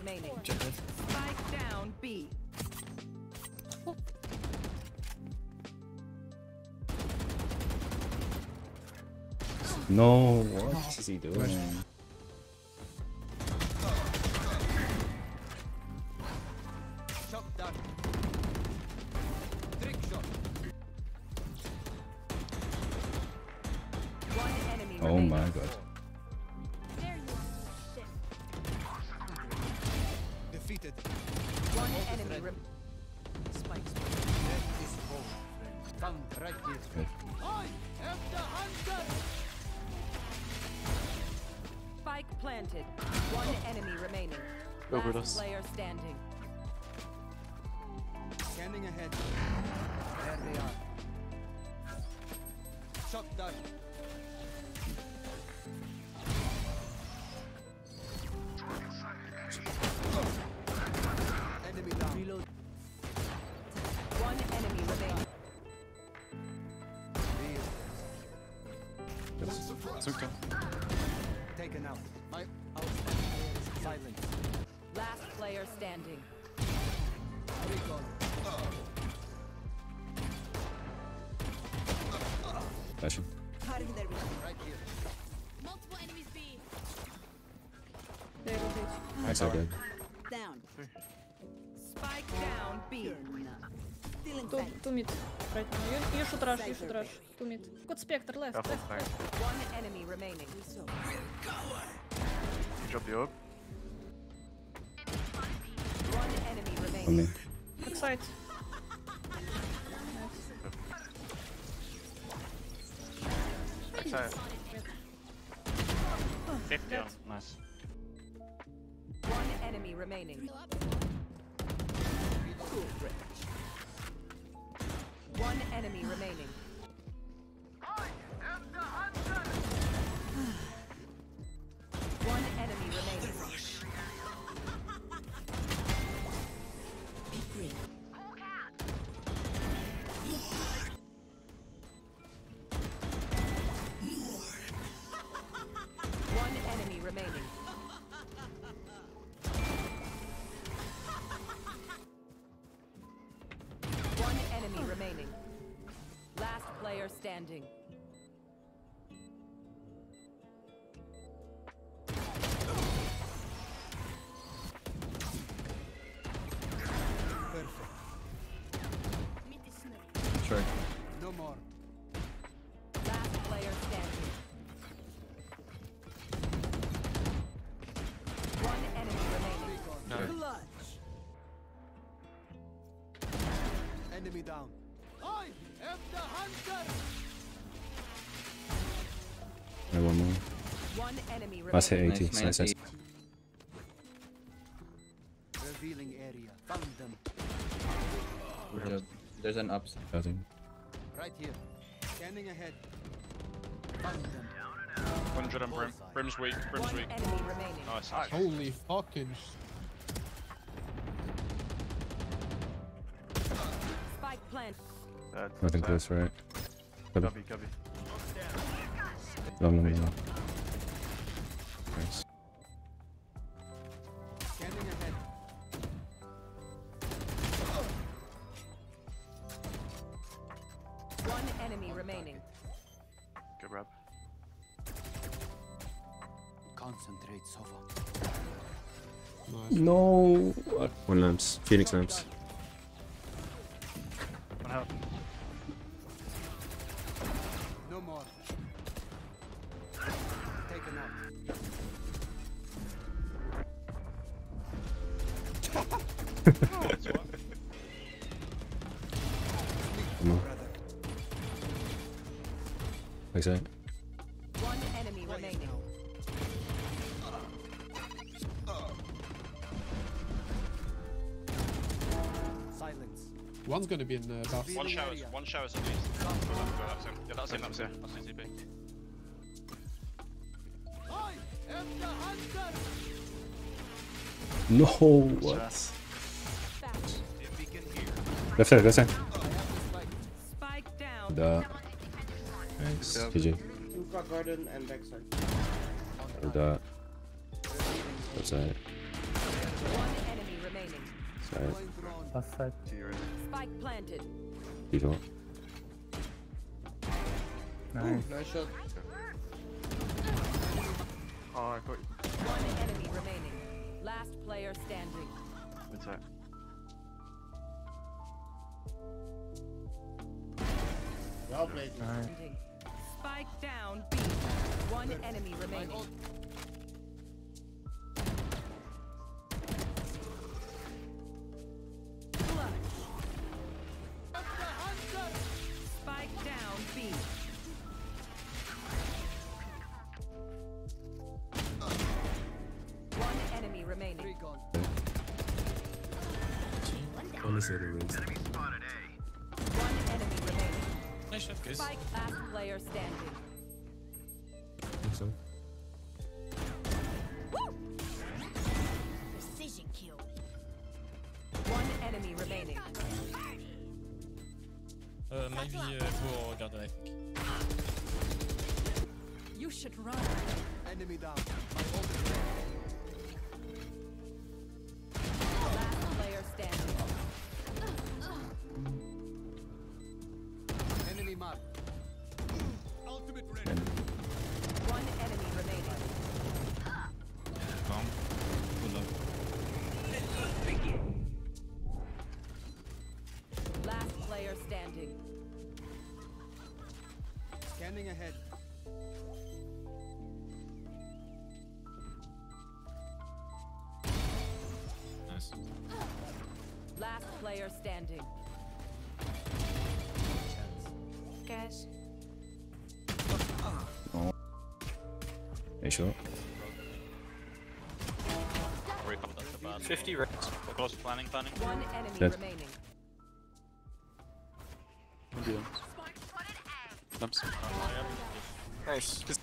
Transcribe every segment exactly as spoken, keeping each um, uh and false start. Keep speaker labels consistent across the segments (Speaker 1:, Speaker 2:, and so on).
Speaker 1: remaining.
Speaker 2: Check it.
Speaker 1: Spike down B.
Speaker 3: No, what is he doing?
Speaker 2: Shot down. Trick shot.
Speaker 1: One enemy
Speaker 3: Oh
Speaker 1: remaining.
Speaker 3: my god.
Speaker 2: Defeated.
Speaker 1: One enemy rem Spikes.
Speaker 2: That is home, friend. Come right here. I am the hunter.
Speaker 1: Spike planted. One enemy remaining.
Speaker 4: Go with
Speaker 1: Last
Speaker 4: us.
Speaker 1: player standing.
Speaker 2: Scanning ahead. There they are. Shot down. Enemy down. Reload.
Speaker 1: One enemy remaining.
Speaker 4: Took them.
Speaker 2: Taken out. My out. Silence.
Speaker 1: Last player standing.
Speaker 2: Recon.
Speaker 3: Flashing.
Speaker 2: Right here.
Speaker 5: Multiple enemies B.
Speaker 6: They rotate.
Speaker 3: Nice idea.
Speaker 7: Down.
Speaker 1: Spike down B.
Speaker 7: Stealing
Speaker 6: Two,
Speaker 7: sight.
Speaker 6: two mid right now. You, you should rush, you should rush. Two mid. Got Spectre left,
Speaker 4: Careful,
Speaker 6: left,
Speaker 4: thanks.
Speaker 6: left.
Speaker 1: One enemy remaining.
Speaker 4: You drop the orb.
Speaker 1: One enemy
Speaker 3: On
Speaker 1: remaining.
Speaker 3: me.
Speaker 6: Backside.
Speaker 4: Backside. fifty on. Nice.
Speaker 1: One enemy remaining. One enemy remaining. One enemy remaining. One enemy remaining. One enemy remaining. Last player standing.
Speaker 2: Perfect.
Speaker 3: Sure.
Speaker 2: No more.
Speaker 1: Last player standing. One enemy remaining.
Speaker 2: Recon. Clutch. Enemy down. I am the hunter.
Speaker 3: I one more.
Speaker 1: One enemy
Speaker 3: Must hit
Speaker 1: remaining.
Speaker 3: eighty. Nice, nice.
Speaker 2: Revealing area. Found them.
Speaker 8: There's, there's an upside.
Speaker 3: Building.
Speaker 2: Right here. Scanning ahead. Found them.
Speaker 4: one hundred on Brim. Brim's weak. Brim's
Speaker 1: One
Speaker 4: weak.
Speaker 1: enemy remaining.
Speaker 4: Nice.
Speaker 9: Holy fucking
Speaker 1: Spike plant.
Speaker 4: Dead.
Speaker 3: Nothing
Speaker 4: Dead.
Speaker 3: close, right? Cubby.
Speaker 4: Cubby, cubby.
Speaker 3: Long, long, long. Nice.
Speaker 2: Scanning ahead.
Speaker 1: One enemy remaining.
Speaker 4: Good rub.
Speaker 2: Concentrate, Sova.
Speaker 9: nice.
Speaker 3: No. One lamps. Phoenix lamps.
Speaker 4: One help.
Speaker 2: No more. Taken out.
Speaker 3: Come on.
Speaker 2: Brother.
Speaker 3: Backside.
Speaker 1: One enemy remaining.
Speaker 2: Silence.
Speaker 9: One's gonna be in the buff.
Speaker 4: One showers. One showers at least. Oh, that's him. Yeah, that's him. That's him. That's his T P.
Speaker 2: I am the hunter.
Speaker 3: No. What? Left side, left side.
Speaker 1: Spike down.
Speaker 3: Da. Nice. G G.
Speaker 8: Infra garden and backside.
Speaker 3: Da. Left side.
Speaker 1: One enemy remaining.
Speaker 3: Side.
Speaker 2: Coin thrown.
Speaker 10: Last side.
Speaker 1: Spike planted.
Speaker 3: Beetle.
Speaker 10: Nice.
Speaker 8: Nice shot.
Speaker 4: Oh, I got you.
Speaker 1: One enemy remaining. Last player standing.
Speaker 4: What's that?
Speaker 8: Well played.
Speaker 10: Nice.
Speaker 1: Spike down B. One enemy remaining. Spike down B. One enemy remaining.
Speaker 2: Three gone.
Speaker 3: Only say the wings.
Speaker 1: One enemy remaining.
Speaker 4: Nice shot, guys.
Speaker 1: Spike last player standing.
Speaker 3: So.
Speaker 5: Precision kill.
Speaker 1: One enemy remaining.
Speaker 4: Euh, maybe uh, pour garder.
Speaker 1: You should run.
Speaker 2: Enemy down. My ult is ready.
Speaker 1: Last player standing.
Speaker 2: Enemy mark. Ultimate ready.
Speaker 1: One enemy remaining.
Speaker 4: Come. Good luck.
Speaker 1: Last player standing.
Speaker 2: Scanning ahead.
Speaker 4: Nice.
Speaker 1: Last player standing. Guys.
Speaker 3: Hey, sure.
Speaker 4: Sorry, come that's the bad.
Speaker 11: fifty right.
Speaker 4: Close planning, planning.
Speaker 1: One enemy
Speaker 3: Dead.
Speaker 1: remaining.
Speaker 11: Lamps.
Speaker 4: Oh, yeah.
Speaker 11: Nice. Just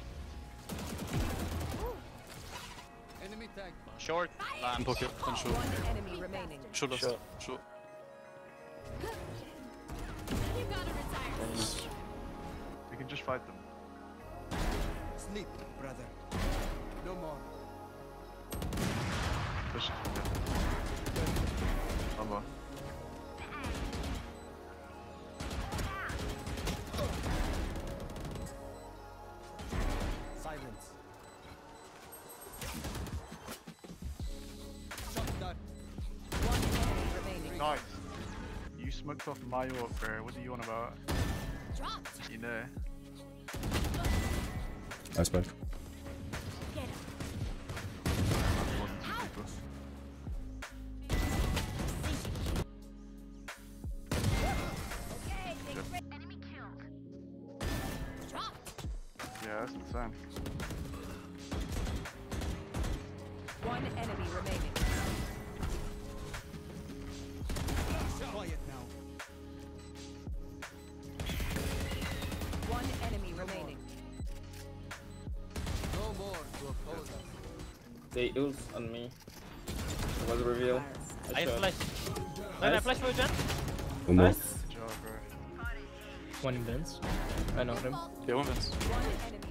Speaker 2: Enemy tag.
Speaker 4: Short, lamp.
Speaker 11: pocket. One short.
Speaker 1: One enemy remaining.
Speaker 11: Short last.
Speaker 10: Short.
Speaker 11: Short.
Speaker 5: You gotta retire.
Speaker 4: We can just fight them.
Speaker 2: Sleep, brother. No more.
Speaker 4: Push. Combo.
Speaker 2: Silence. Shot done.
Speaker 1: One enemy remaining.
Speaker 4: Nice. You smoked off my orc, bro. What are you on about?
Speaker 5: Dropped.
Speaker 4: You know.
Speaker 3: Nice back.
Speaker 5: Get him.
Speaker 4: Wasn't too people.
Speaker 5: Okay, take a break. Enemy killed. Dropped.
Speaker 4: Yeah, that's insane.
Speaker 1: One enemy remaining.
Speaker 2: Quiet now.
Speaker 1: One enemy remaining.
Speaker 2: No more to oppose us.
Speaker 8: They ult on me. It was a reveal. I
Speaker 11: I
Speaker 8: shot.
Speaker 11: flash. No, I flash for Jen.
Speaker 3: One more.
Speaker 4: Good job, bro.
Speaker 8: One in Vince. I know him.
Speaker 11: Yeah, one Vince.
Speaker 1: One enemy